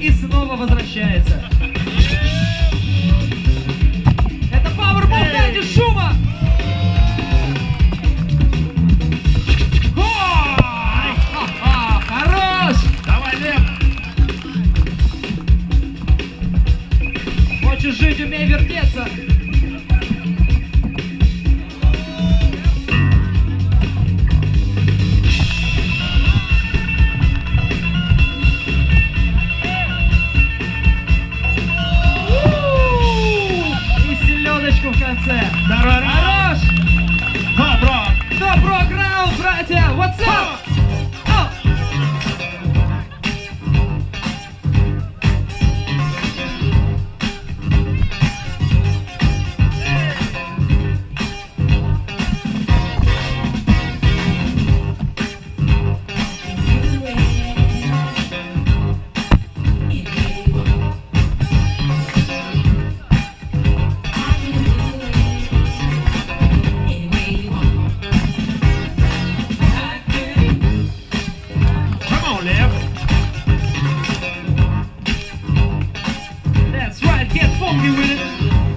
и снова возвращается. Это Powerbomb, дайте шума! Хорош! Давай, Лев! Хочешь жить, умей вертеться. И селедочку в конце. Хорош! Добро! Добро грал, братья! What's up? That's right, get funky with it.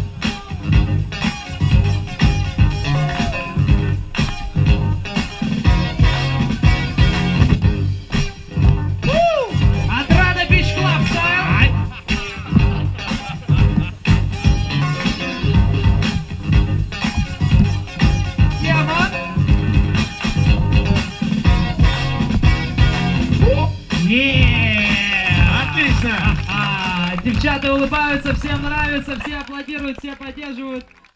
Woo! Adrada Beach Club style. Yeah, man. Yeah! Отлично! Девчата улыбаются, всем нравится, все аплодируют, все поддерживают.